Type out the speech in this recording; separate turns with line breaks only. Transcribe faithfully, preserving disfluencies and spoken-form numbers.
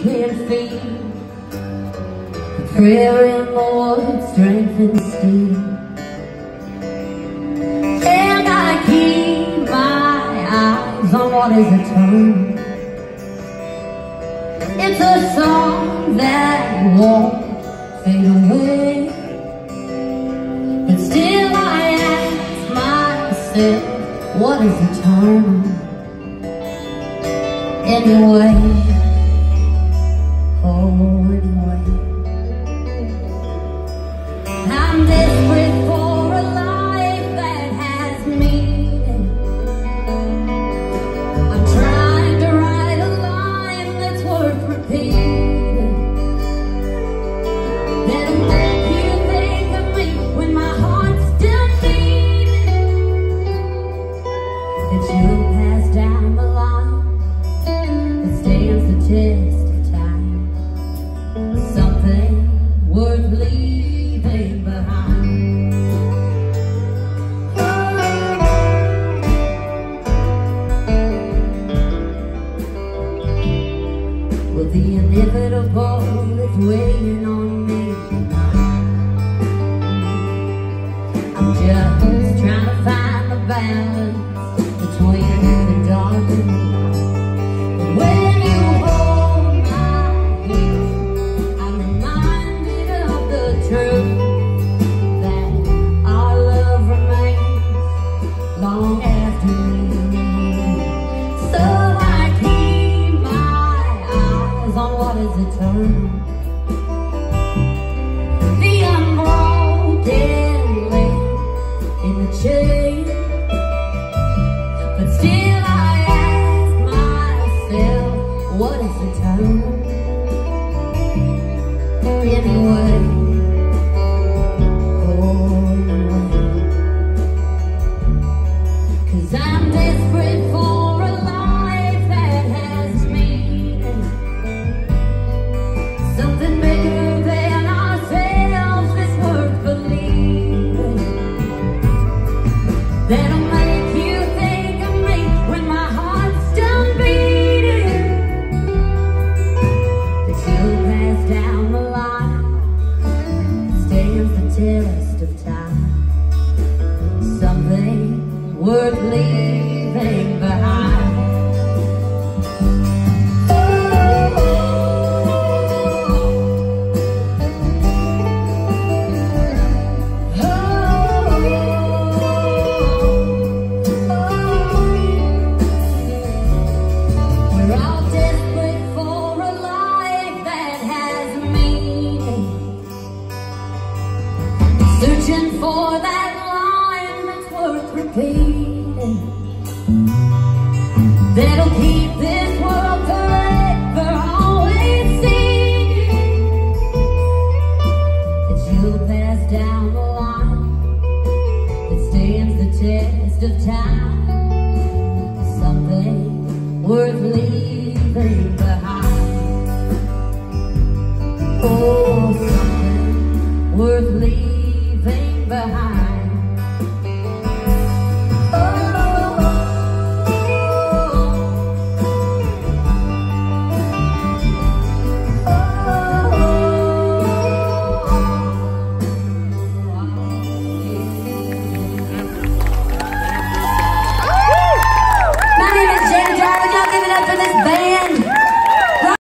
can feel. A prayer in the woods, strength and steel. And I keep my eyes on what is eternal. It's a song that won't fade away. But still I ask myself, what is eternal? Anyway, oh anyway, I'm desperate for a life that has meaning. I'm trying to write a line that's worth repeating. That'll make you think of me when my heart's still beating. That you'll pass down the line that stands the test of time. Something worth leaving behind. Well, the inevitable is waiting on me. I'm just trying to find the balance between the dark and the light. When you hold my hand, I'm reminded of the truth that our love remains long after we leave. So I keep my eyes on what is eternal. The unbroken link in the chain. But still I ask myself, what is eternal? Anyway, oh anyway, 'cause I'm desperate for a life that has meaning. Something bigger than ourselves that's worth believing. That'll make you think of me when my heart's done beating. That you'll pass down the line, stands the test of time. Something worth leaving behind. We're all desperate for a life that has meaning. Searching for that line that's worth repeating. That'll keep this world forever always singing. That you'll pass down the line that stands the test of time. Something worth leaving behind. Oh, something worth leaving behind.